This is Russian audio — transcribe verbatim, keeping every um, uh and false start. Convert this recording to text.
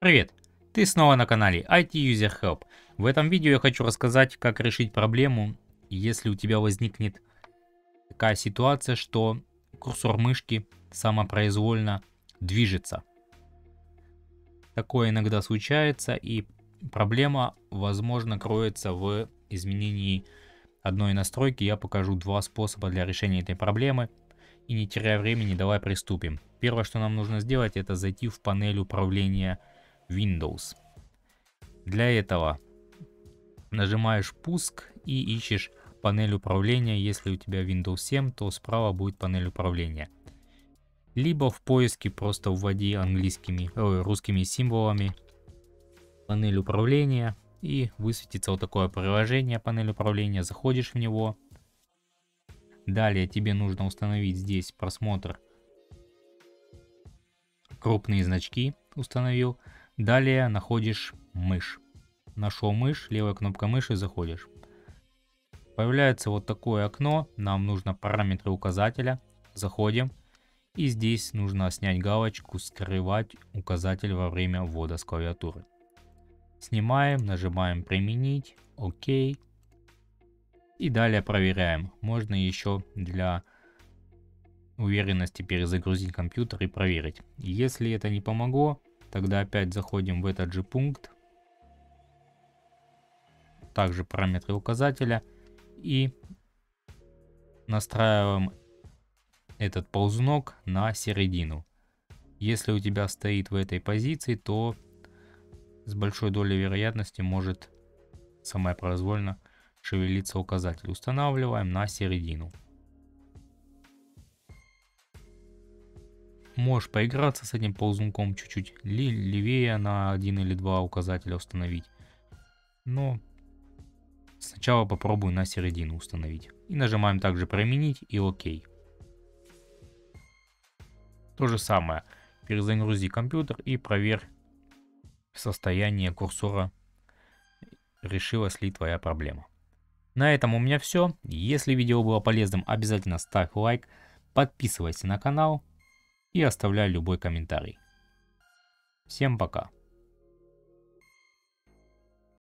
Привет! Ты снова на канале ай ти User Help. В этом видео я хочу рассказать, как решить проблему, если у тебя возникнет такая ситуация, что курсор мышки самопроизвольно движется. Такое иногда случается, и проблема, возможно, кроется в изменении одной настройки. Я покажу два способа для решения этой проблемы. И не теряя времени, давай приступим. Первое, что нам нужно сделать, это зайти в панель управления Windows. Для этого нажимаешь пуск и ищешь панель управления. Если у тебя Windows семь, то справа будет панель управления. Либо в поиске просто вводи английскими, ой, русскими символами панель управления, и высветится вот такое приложение, панель управления. Заходишь в него. Далее тебе нужно установить здесь просмотр. Крупные значки установил. Далее находишь мышь. Нашел мышь, левая кнопка мыши, заходишь. Появляется вот такое окно. Нам нужно параметры указателя. Заходим. И здесь нужно снять галочку «Скрывать указатель во время ввода с клавиатуры». Снимаем, нажимаем «Применить», «Ок». И далее проверяем. Можно еще для уверенности перезагрузить компьютер и проверить. Если это не помогло, тогда опять заходим в этот же пункт. Также параметры указателя. И настраиваем этот ползунок на середину. Если у тебя стоит в этой позиции, то с большой долей вероятности может самопроизвольно шевелиться указатель. Устанавливаем на середину. Можешь поиграться с этим ползунком чуть-чуть левее на один или два указателя установить. Но сначала попробую на середину установить. И нажимаем также «Применить» и «Ок». То же самое. Перезагрузи компьютер и проверь состояние курсора. Решилась ли твоя проблема. На этом у меня все. Если видео было полезным, обязательно ставь лайк, подписывайся на канал и оставляй любой комментарий. Всем пока.